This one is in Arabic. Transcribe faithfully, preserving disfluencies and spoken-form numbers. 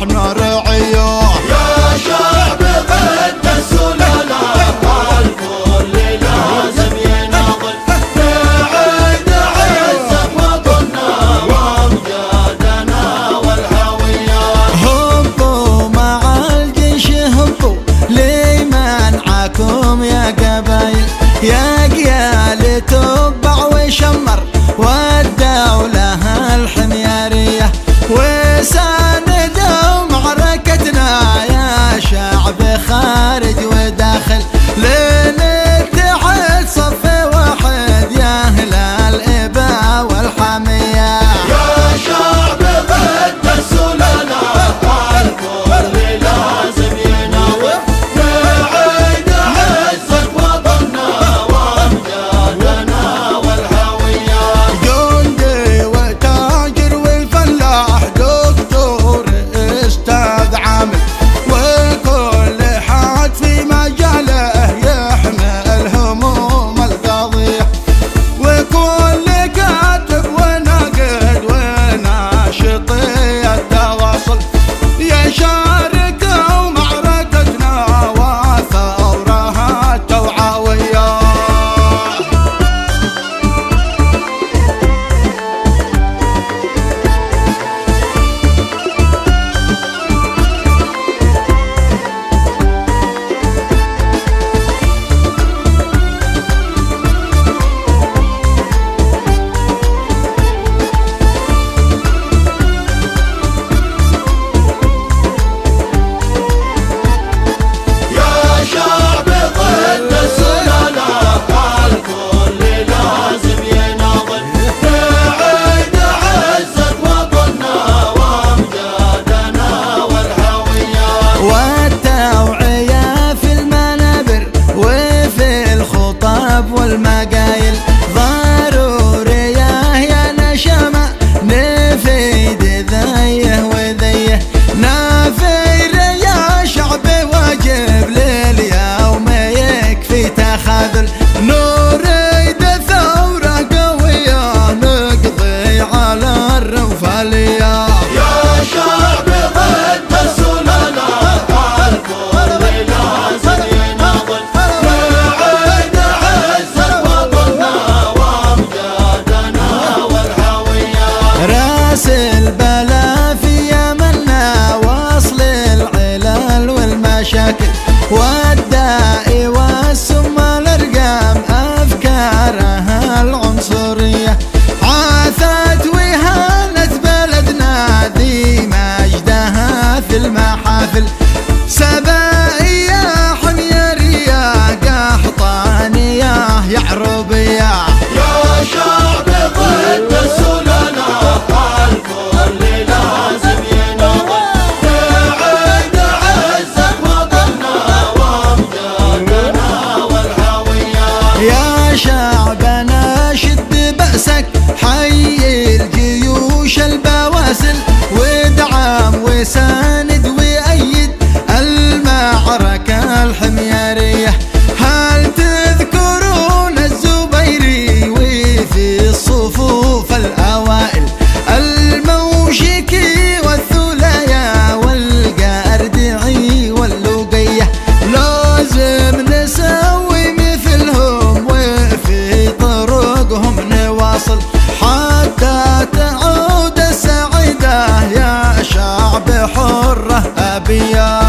احنا رعيه. يا شعب قد السلالة الكل لازم يناضل نعيد عزة وطننا وامجادنا والهوية. هبوا مع الجيش هبوا لمنعكم يا قبايل، يا قيال تبع وشمر والدولة الحميارية، وساندوا معركتنا يا شعب خارج وداخل، لنتحد صف واحد يا أهل الإباء والحمية. يا شعب قد السلالة الكل لازم يناضل نعيد عزة وطننا وامجادنا والهوية. جندي وتاجر والفلاح دكتور استاذ عامل، وكل حد في مجاله يحمل هموم القضية، وكل كاتب وناقد وناشط التواصل يشاركوا معركتنا وثورها التوعوية. يا شعب قد السلالة الكل لازم يناضل نعيد عزة وطننا وامجادنا والهوية. والتوعية في المنابر وفي الخطب والمقايل ضرورية يا نشمة، نفيد ذيه وذيه نافير يا شعب، واجب لليوم يكفي تخاذل، نريد ثورة قوية نقضي على الرفالية. يا شعب قد السلالة الكل لازم يناضل نعيد عزة وطننا وامجادنا والهوية. راس البلا في يمنا وصل العلل والمشاكل، والداء والسم الارقام افكارها العنصريه، عاثت وهانت بلدنا ذي مجدها في المحافل، سبائيه حميريه قحطانيه يعربيه. يا شعب قد السلالة الكل لازم يناضل نعيد عزة وطننا وامجادنا والهوية. يا شعبنا شد بأسك حي الجيوش البواسل، وادعم وساند وأيد المعركة الحميارية. هل تذكرون الزبيري وفي الصفوف الأوائل الموشكي والثلايا والقاردعي واللوقية؟ لازم نسوي مثلهم وفي طرقهم نواصل حتى تعود السعيدة يا شعب حرة أبيات.